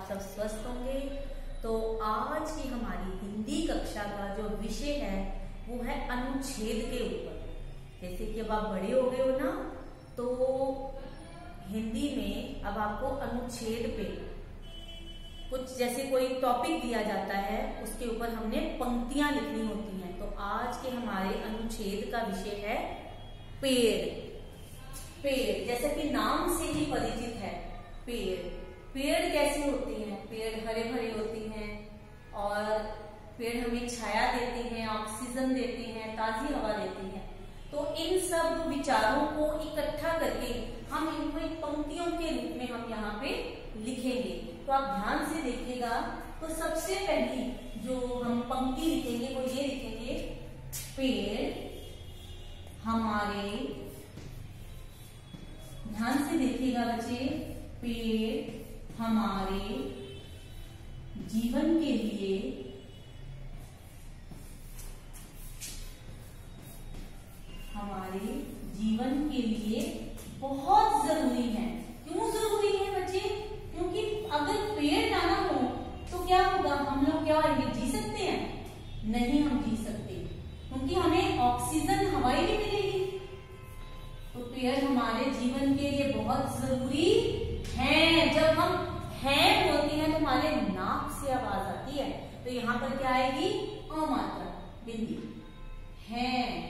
आप सब स्वस्थ होंगे। तो आज की हमारी हिंदी कक्षा का जो विषय है वो है अनुच्छेद के ऊपर। जैसे कि अब आप बड़े हो गए हो ना, तो हिंदी में अब आपको अनुच्छेद पे कुछ जैसे कोई टॉपिक दिया जाता है, उसके ऊपर हमने पंक्तियां लिखनी होती हैं। तो आज के हमारे अनुच्छेद का विषय है पेड़। पेड़ जैसे कि नाम से ही परिचित है, पेड़। पेड़ कैसे होते हैं? पेड़ हरे भरे होते हैं और पेड़ हमें छाया देते हैं, ऑक्सीजन देते हैं, ताजी हवा देते हैं। तो इन सब विचारों को इकट्ठा करके हम इनको पंक्तियों के रूप में हम यहाँ पे लिखेंगे। तो आप ध्यान से देखिएगा। तो सबसे पहली जो हम पंक्ति लिखेंगे वो ये लिखेंगे, पेड़ हमारे, ध्यान से देखिएगा बच्चे, पेड़ हमारे जीवन के लिए बहुत जरूरी है। क्यों जरूरी है बच्चे? क्योंकि अगर पेड़ ना हो तो क्या होगा? हम लोग क्या होंगे? जी सकते हैं? नहीं, हम जी सकते, क्योंकि हमें ऑक्सीजन हवा ही नहीं मिलेगी। तो पेड़ हमारे जीवन के लिए बहुत जरूरी है। जब हम हैं बोलती हैं तो हमारे नाक से आवाज आती है, तो यहाँ पर क्या आएगी? अ मात्रा बिंदी है।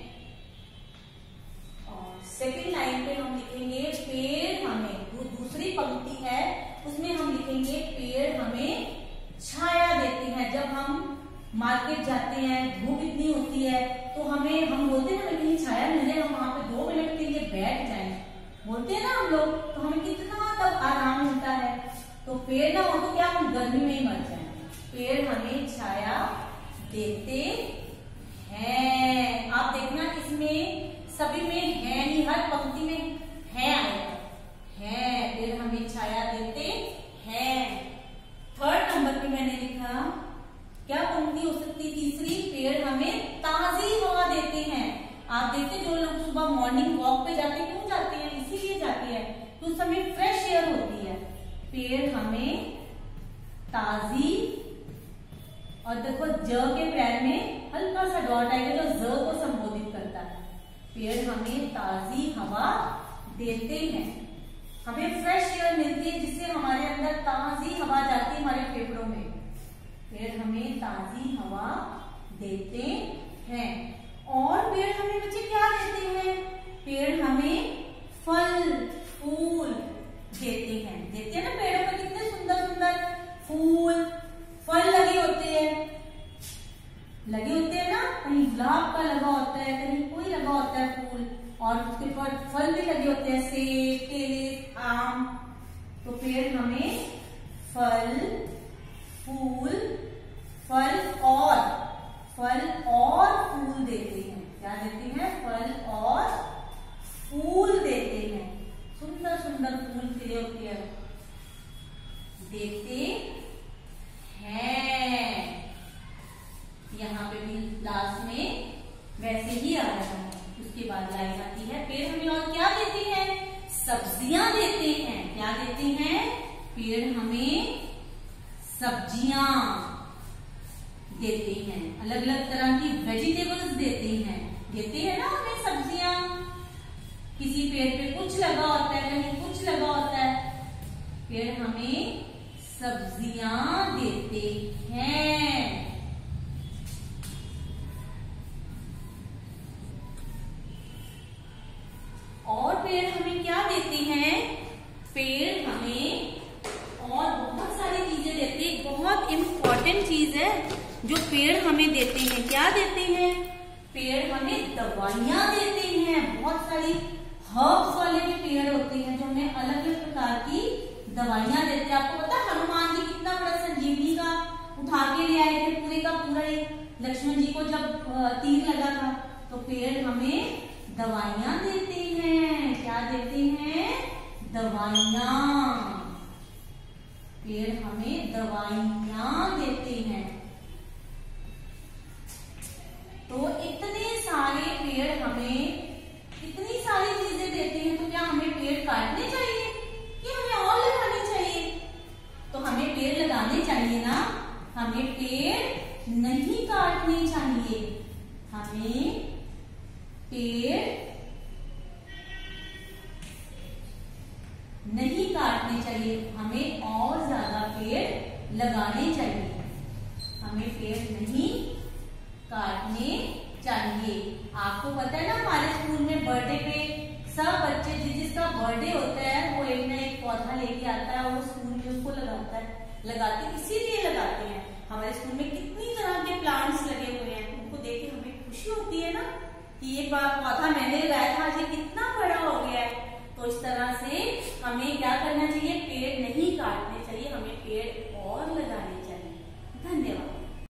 और सेकेंड लाइन पे हम लिखेंगे, पेड़ हमें, दूसरी पंक्ति है उसमें हम लिखेंगे, पेड़ हमें छाया देते हैं। जब हम मार्केट जाते हैं, धूप इतनी होती है, तो हम बोलते हैं ना, कहीं छाया मिले, हम वहां पे 2 मिनट के लिए बैठ जाएं, बोलते हैं ना हम लोग, तो हमें कितना तब आराम मिलता है। तो पेड़ ना हो तो क्या हम गर्मी में ही मर जाएंगे। पेड़ हमें छाया देते हैं। आप देखना इसमें सभी में है नहीं, हर पंक्ति में है आएगा, है। पेड़ हमें छाया देते हैं। थर्ड नंबर पे मैंने लिखा, क्या पंक्ति हो सकती? तीसरी, पेड़ हमें ताजी हवा देते हैं। आप देखते जो लोग सुबह मॉर्निंग वॉक पे जाते, क्यों जाते हैं? इसीलिए जाते हैं तो उस समय फ्रेश एयर होती है। पेड़ हमें ताजी, और देखो ज के पैर में हल्का सा डॉट आएगा जो ज को संबोधित करता है। पेड़ हमें ताजी हवा देते हैं, हमें फ्रेश एयर मिलती है, जिससे हमारे अंदर ताजी हवा जाती है हमारे फेफड़ों में। पेड़ हमें ताजी हवा देते हैं। और पेड़ हमें बच्चे क्या देते हैं? पेड़ हमें फल फूल देते हैं। देखते हैं ना पेड़ों पर कितने सुंदर सुंदर फूल फल लगे होते हैं ना, कहीं गुलाब का लगा होता है, कहीं कोई लगा होता है फूल, और उसके ऊपर फल भी लगे होते हैं, सेब, केले, आम। तो पेड़ हमें फल फूल, फल और फूल देते हैं। क्या देते हैं? फल और फूल देते हैं। सुंदर सुंदर फूल खिले होते हैं, देते हैं। यहाँ पे भी लास्ट में वैसे ही आ रहा है। उसके बाद लाइन आती है, पेड़ हमें और क्या देते हैं? सब्जियां देते हैं। क्या देते हैं? पेड़ हमें सब्जियां देते हैं, अलग अलग तरह की वेजिटेबल्स देते हैं। देते हैं ना हमें सब्जियां। किसी पेड़ पे कुछ लगा होता है, कहीं कुछ लगा होता है, पेड़ हमें सब्जियां देते हैं। और पेड़ हमें क्या देते हैं? पेड़ हमें और बहुत सारी चीजें देते हैं। बहुत इंपॉर्टेंट चीज है जो पेड़ हमें देते हैं। क्या देते हैं? पेड़ हमें दवाइयां देते हैं। बहुत सारी हर्ब्स वाले भी पेड़ होते हैं जो हमें अलग अलग प्रकार की दवाइयां देते हैं। आपको पता है हनुमान जी कितना बड़ा संजीवनी का उठा के ले आए थे, पूरे का पूरा लक्ष्मण जी को जब तीर लगा था। तो पेड़ हमें दवाइयां देते हैं। क्या देते हैं? दवाइयां। पेड़ हमें दवाइयां देते हैं। तो इतने सारे पेड़ हमें इतनी सारी चीजें देते हैं, तो क्या हमें पेड़ काटने चाहिए कि हमें और लगाने चाहिए? तो हमें पेड़ काटने चाहिए, हमें पेड़ नहीं काटने चाहिए, हमें और ज्यादा पेड़ लगाने चाहिए, हमें पेड़ नहीं काटने चाहिए। आपको पता है ना हमारे स्कूल में बर्थडे पे सब बच्चे जिसका बर्थडे होता है वो एक ना एक पौधा लेके आता है, वो स्कूल में उसको लगाता है, लगाते इसीलिए लगाते हैं। हमारे स्कूल में कितनी तरह के प्लांट्स लगे हुए हैं, उनको देख के हमें खुशी होती है ना कि ये पौधा मैंने लगाया था, आज ये कितना बड़ा हो गया है। तो इस तरह से हमें क्या करना चाहिए, पेड़ नहीं काटने चाहिए, हमें पेड़